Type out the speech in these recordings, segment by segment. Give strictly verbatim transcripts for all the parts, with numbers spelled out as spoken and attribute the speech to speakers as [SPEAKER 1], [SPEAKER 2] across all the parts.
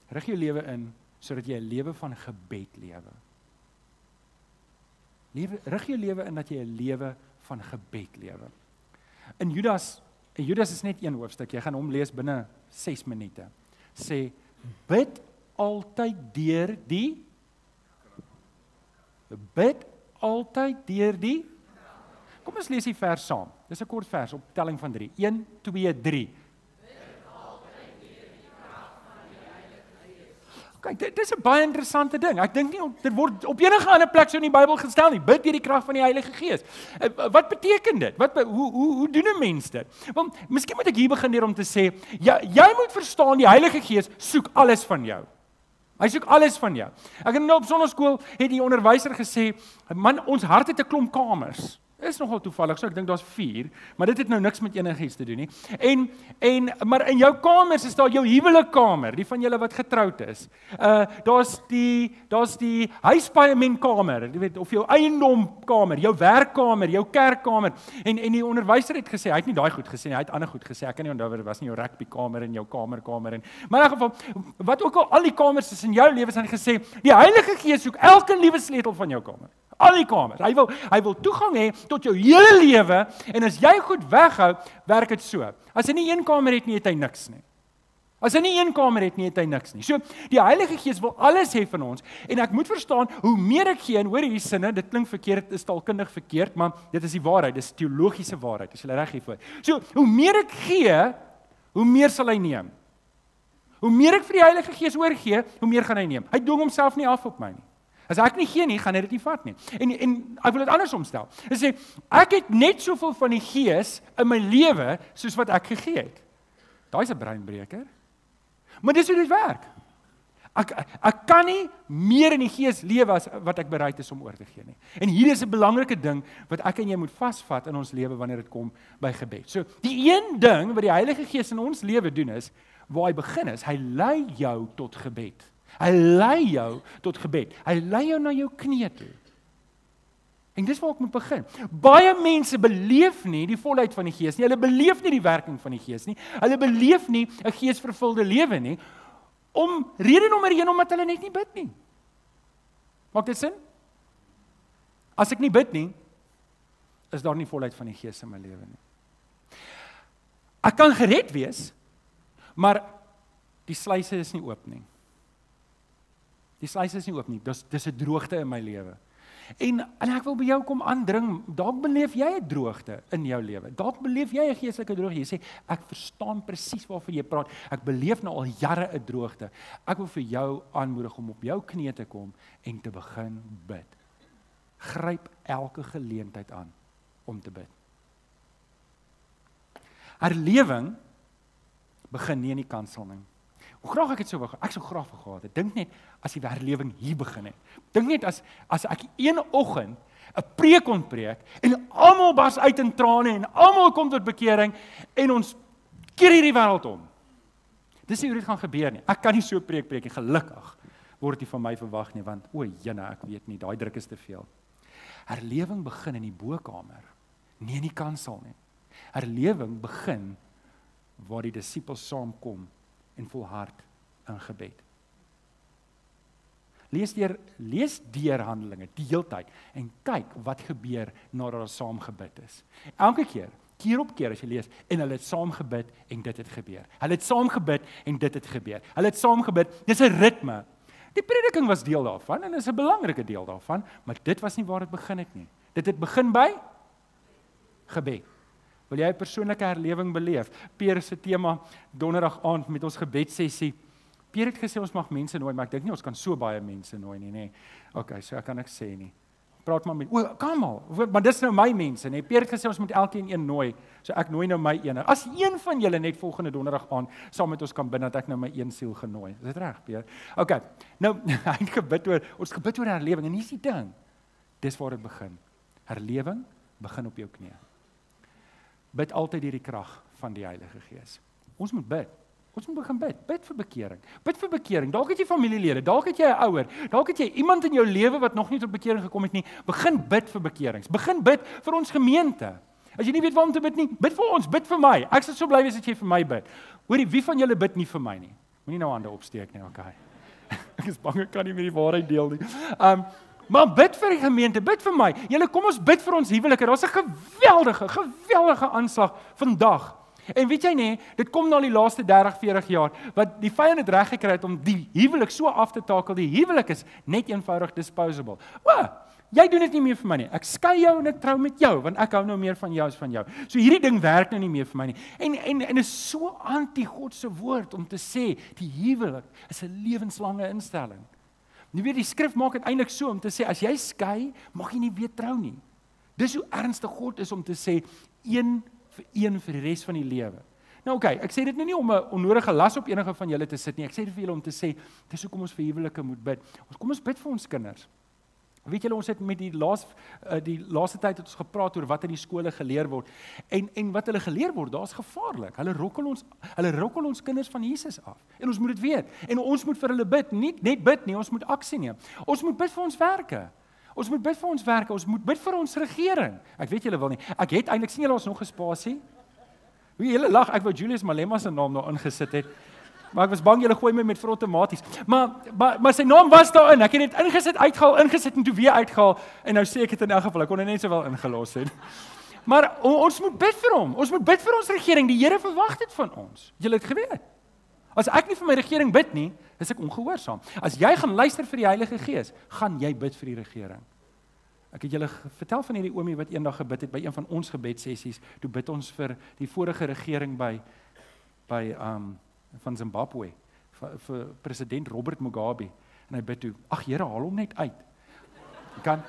[SPEAKER 1] rig jou lewe in, sodat jy 'n lewe van gebed lewe. lewe rig jou lewe in dat jy 'n lewe van gebed lewe. In Judas, en Judas is net een hoofstuk, jy gaan hom lees binne ses minute, sê, bid altyd deur die, bid altyd deur die, kom ons lees die vers saam, dis 'n kort vers op telling van drie, een, twee, drie. Kyk, dit is 'n baie interessante ding. Ek dink nie, dit word op enige ander plek so in die Bybel gestel nie. Bid deur die krag van die Heilige Gees. Wat beteken dit? Wat, hoe, hoe, hoe doen 'n mens dit? Want miskien moet ek hier begin deur om te sê, ja, jy moet verstaan, die Heilige Gees soek alles van jou. Hy soek alles van jou. Ek het nou op sonnaskool, het die onderwyser gesê, man, ons hart het 'n klomp kamers. Is nogal toevallig, so ek dink daar's vier, maar dit het nou niks met enigiets te doen nie. En, en, maar in jou kamers is daar jou huwelikkamer, die van julle wat getroud is. Uh, daar's die, daar's die huispaimentkamer, jy weet, of jou eiendomkamer, jou werkkamer, jou kerkkamer. En, en die onderwyser het gesê, hy het nie daai goed gesê, hy het ander goed gesê, ek kan nie onthou, dit was nie jou rugbykamer en jou kamerkamer. En, maar in elk geval, wat ook al al die kamers is in jou lewe, is hy gesê, die Heilige Gees soek elke liewe sleutel van jou kamer. Al die kamers. Hy wil, hy wil toegang hê tot jou hele lewe, en as jy goed weghou, werk dit so. As hy nie een kamer het nie, het hy niks nie. As hy nie een kamer het nie, het hy niks nie. So, die Heilige Gees wil alles hê van ons, en ek moet verstaan, hoe meer ek gee, en hoor hierdie sinne, dit klink verkeerd, dit is taalkundig verkeerd, maar dit is die waarheid, dit is teologiese waarheid, is jy reg hiervoor. So, hoe meer ek gee, hoe meer sal hy neem. Hoe meer ek vir die Heilige Gees oorgee, hoe meer gaan hy neem. Hy dwing homself nie af op my nie. As ek nie gee nie, gaan hy dit nie vat nie. En, en ek wil dit andersom stel. Hy sê, ek het net soveel van die Gees in my lewe, soos wat ek gegee het. Daai is 'n breinbreker. Maar dis hoe dit werk. Ek, ek kan nie meer in die Gees lewe as wat ek bereid is om oor te gee nie. En hier is 'n belangrike ding, wat ek en jy moet vasvat in ons lewe, wanneer dit kom by gebed. So, die een ding, wat die Heilige Gees in ons lewe doen is, waar hy begin is, hy lei jou tot gebed. Hy lei jou tot gebed. Hy lei jou na jou knie toe. En dis waar ek moet begin. Baie mense beleef nie die volheid van die Gees nie. Hulle beleef nie die werking van die Gees nie. Hulle beleef nie 'n geesvervulde lewe nie. Om rede nommer een, omdat hulle net nie bid nie. Maak dit sin? As ek nie bid nie, is daar nie volheid van die Gees in my lewe nie. Ek kan gered wees, maar die sluise is nie oop nie. Die sluise is nie oop nie, dis, dis 'n droogte in my lewe. En, en ek wil by jou kom aandring, dalk beleef jy 'n droogte in jou lewe. Dalk beleef jy 'n geestelike droogte. Jy sê, ek verstaan presies waarvan jy praat. Ek beleef nou al jare 'n droogte. Ek wil vir jou aanmoedig om op jou knie te kom en te begin bid. Gryp elke geleentheid aan om te bid. Herlewing begin nie in die kansel nie. Hoe graag ek het so wou, ek sou graag gehad het. Dink net as die herlewing hier begin het. Dink net as as ek een oggend 'n preek kon preek en almal bars uit in trane en almal kom tot bekering en ons keer hierdie wêreld om. Dis nie hoe dit gaan gebeur nie. Ek kan nie so preek preek nie, gelukkig word dit van my verwag nie, want o, jene, ek weet nie, daai druk is te veel. Herlewing begin in die bokkamer, nie in die kansel nie. Herlewing begin waar die disippels saamkom en volhard in gebed. Lees deur, lees deur Handelinge die hele tyd en kyk wat gebeur nadat hulle saam gebid is. Elke keer, keer op keer as jy lees, en hulle het saam gebid en dit het gebeur. Hulle het saam gebid en dit het gebeur. Hulle het saam gebid, dis 'n ritme. Die prediking was deel daarvan en is 'n belangrike deel daarvan, maar dit was nie waar dit begin het nie. Dit het begin by gebed. Wil jy 'n persoonlike herlewing beleef? Pierre se tema donderdag aand met ons gebedsessie. Pierre het gesê ons mag mense nooi, maar ek dink nie ons kan so baie mense nooi nie, nê. Okay, so ek kan ek sê nie. Praat maar met, o, kom al, maar dis nou my mense, nê. Pierre het gesê ons moet elkeen een nooi, so ek nooi nou my een. As een van julle net volgende donderdag aand saam met ons kan bid, dat ek nou my een siel genooi. Is dit reg, Pierre? Okay, nou, hy het gebid oor, ons gebid oor herlewing, en hier is die ding. Dis waar dit begin. Herlewing begin op jou knie. Bid altyd deur die krag van die Heilige Gees. Ons moet bid. Ons moet begin bid. Bid vir bekering. Bid vir bekering. Dalk het jy familielede, dalk het jy 'n ouer, dalk het jy iemand in jou lewe wat nog nie tot bekering gekom het nie. Begin bid vir bekerings. Begin bid vir ons gemeente. As jy nie weet waarom te bid nie, bid vir ons, bid vir my. Ek sal so bly wees as jy vir my bid. Hoorie, wie van julle bid nie vir my nie? Moenie nou hande opsteek nie, okay. Ek is bang ek kan nie met die waarheid deel nie. Um, maar bid vir die gemeente, bid vir my. Julle, kom ons bid vir ons huwelike. Daar's 'n geweldige, geweldige aanslag vandag. En weet jy nie, dit kom na die laaste dertig, veertig jaar, wat die vyand het reg gekry het om die huwelik so af te takel, die huwelik is net eenvoudig disposable. O, jy doen dit nie meer vir my nie. Ek skei jou en ek trou met jou, want ek hou nou meer van jou as van jou. So hierdie ding werk nou nie meer vir my nie. En en en is so anti-God se woord om te sê die huwelik is 'n lewenslange instelling. Nie weet die skrif maak dit eintlik so om te sê as jy skei, mag jy nie weer trou nie. Dis hoe ernstig God is om te sê een vir een vir die res van die lewe. Nou oké, okay, ek sê dit nou nie om 'n onnodige las op enige van julle te sit nie. Ek sê dit vir julle om te sê dis hoekom ons vir huwelike moet bid. Ons kom ons bid vir ons kinders. Weet julle, ons het met die laas uh, die laaste tyd het ons gepraat oor wat in die skole geleer word. En en wat hulle geleer word, daar's gevaarlik. Hulle rokkel ons hulle rokkel ons kinders van Jesus af. En ons moet dit weet. En ons moet vir hulle bid, nie net bid nie, ons moet aksie neem. Ons moet bid vir ons werke. Ons moet bid vir ons werke, ons moet bid vir ons regering. Ek weet julle wil nie. Ek het eintlik sien julle ons nog 'n spasie. Wie julle lag, ek wou Julius Malema se naam daar ingesit het. Maar ek was bang julle gooi my met vir outomaties. Maar, maar maar sy naam was daarin. Ek het dit ingesit, uitgehaal, ingesit en toe weer uitgehaal en nou sê ek dit in elk geval. Ek kon dit net so wel ingelos het. Maar ons moet bid vir hom. Ons moet bid vir ons regering. Die Here verwag dit van ons. Julle het geweet. As ek nie vir my regering bid nie, is ek ongehoorsaam. As jy gaan luister vir die Heilige Gees, gaan jy bid vir die regering. Ek het julle vertel van hierdie oomie wat eendag gebid het by een van ons gebedsessies. Toe bid ons vir die vorige regering by by um van Zimbabwe, vir, vir president Robert Mugabe. En hy bid toe, ag Here, haal hom net uit. Jy kan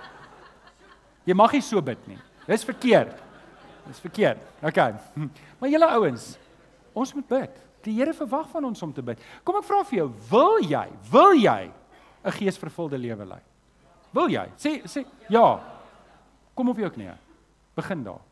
[SPEAKER 1] Jy mag nie so bid nie. Dis verkeerd. Dis verkeerd. Okay. Maar julle ouens, ons moet bid. Die Here verwag van ons om te bid. Kom ek vra vir jou, wil jy, wil jy 'n geesvervulde lewe lei? Wil jy? Sê sê ja. Kom op jou knieë. Begin daar.